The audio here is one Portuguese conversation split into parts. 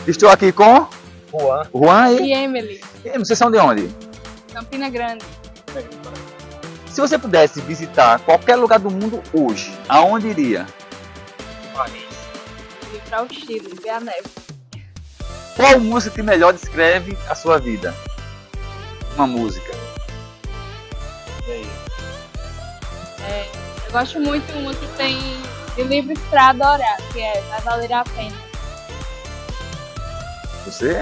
Estou aqui com Juan. Juan E Emily, Vocês são de onde? Campina Grande. Se você pudesse visitar qualquer lugar do mundo hoje, aonde iria? Paris. Ir para o Chile, ver a neve. Qual música que melhor descreve a sua vida? Uma música. E aí? Eu gosto muito de uma que tem de livros para adorar, que é Vai Valer a Pena. Você?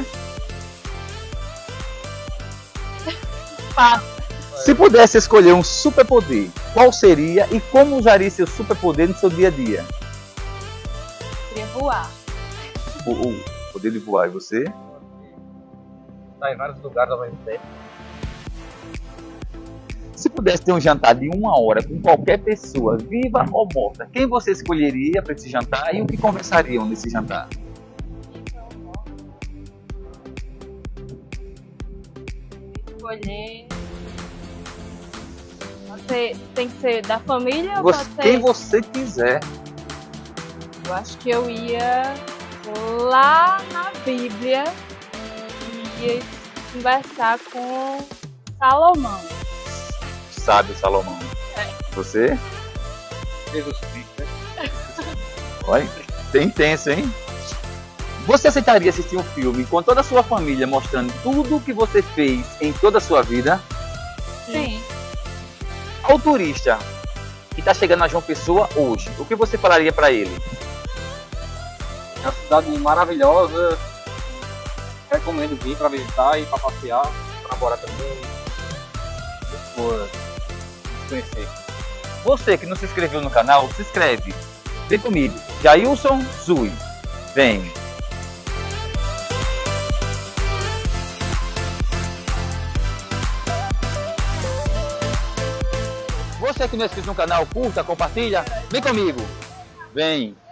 Fácil. Se pudesse escolher um superpoder, qual seria e como usaria seu superpoder no seu dia a dia? Queria voar. O poder de voar, e você? Tá em vários lugares ao mesmo tempo. Se pudesse ter um jantar de 1 hora com qualquer pessoa, viva ou morta, quem você escolheria para esse jantar e o que conversariam nesse jantar? Escolher. Você tem que ser da família ou Você- pode ser? Quem você quiser. Eu acho que eu ia lá na Bíblia e ia conversar com Salomão. Sábio Salomão. Você? Jesus Cristo, né? Olha, bem intenso, hein? Você aceitaria assistir um filme com toda a sua família mostrando tudo o que você fez em toda a sua vida? Sim. Ao turista que está chegando a João Pessoa hoje, o que você falaria para ele? É uma cidade maravilhosa. Recomendo vir para visitar e para passear. Para morar também. Muito boa de conhecer. Você que não se inscreveu no canal, se inscreve. Vem comigo. Jailson Zui. Vem. Você que não é inscrito no canal, curta, compartilha. Vem comigo. Vem.